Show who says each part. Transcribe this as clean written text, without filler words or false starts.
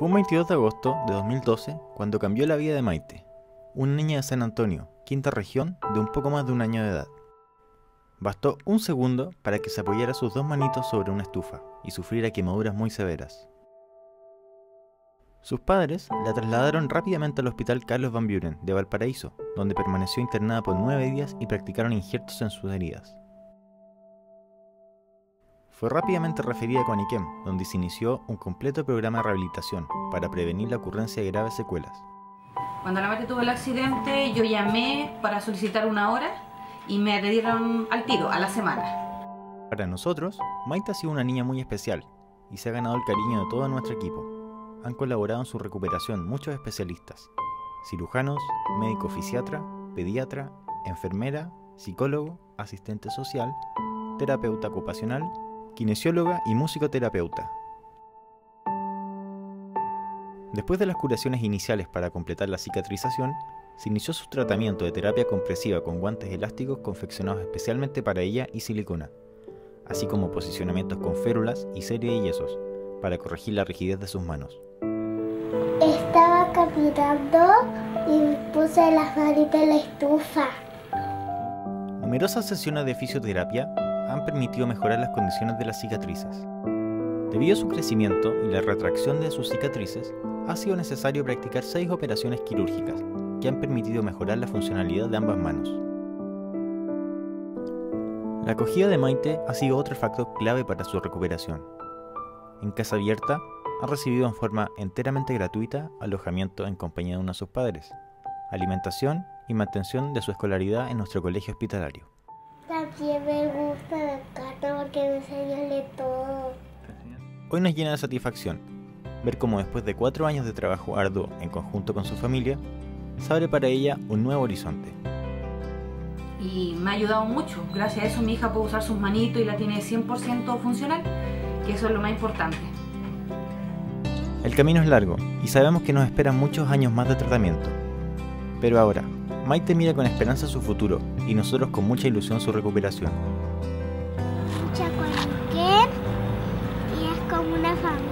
Speaker 1: Fue un 22 de agosto de 2012 cuando cambió la vida de Maite, una niña de San Antonio, quinta región, de un poco más de un año de edad. Bastó un segundo para que se apoyara sus dos manitos sobre una estufa y sufriera quemaduras muy severas. Sus padres la trasladaron rápidamente al Hospital Carlos Van Buren de Valparaíso, donde permaneció internada por 9 días y practicaron injertos en sus heridas. Fue rápidamente referida a Coaniquem, donde se inició un completo programa de rehabilitación para prevenir la ocurrencia de graves secuelas.
Speaker 2: Cuando la Maite tuvo el accidente, yo llamé para solicitar una hora y me atendieron al tiro, a la semana.
Speaker 1: Para nosotros, Maite ha sido una niña muy especial y se ha ganado el cariño de todo nuestro equipo. Han colaborado en su recuperación muchos especialistas: cirujanos, médico fisiatra, pediatra, enfermera, psicólogo, asistente social, terapeuta ocupacional, kinesióloga y musicoterapeuta. Después de las curaciones iniciales para completar la cicatrización, se inició su tratamiento de terapia compresiva con guantes elásticos confeccionados especialmente para ella y silicona, así como posicionamientos con férulas y serie de yesos para corregir la rigidez de sus manos.
Speaker 3: Estaba caminando y puse las manitas en la estufa.
Speaker 1: Numerosas sesiones de fisioterapia han permitido mejorar las condiciones de las cicatrices. Debido a su crecimiento y la retracción de sus cicatrices, ha sido necesario practicar 6 operaciones quirúrgicas que han permitido mejorar la funcionalidad de ambas manos. La acogida de Maite ha sido otro factor clave para su recuperación. En Casa Abierta ha recibido en forma enteramente gratuita alojamiento en compañía de uno de sus padres, alimentación y mantención de su escolaridad en nuestro colegio hospitalario.
Speaker 3: También me gusta la carta porque me enseña a leer todo.
Speaker 1: Hoy nos llena de satisfacción ver cómo después de 4 años de trabajo arduo en conjunto con su familia, se abre para ella un nuevo horizonte.
Speaker 2: Y me ha ayudado mucho. Gracias a eso mi hija puede usar sus manitos y la tiene 100% funcional, que eso es lo más importante.
Speaker 1: El camino es largo y sabemos que nos esperan muchos años más de tratamiento. Pero ahora, Maite mira con esperanza su futuro y nosotros con mucha ilusión su recuperación.
Speaker 3: Escucha Coaniquem y es como una familia.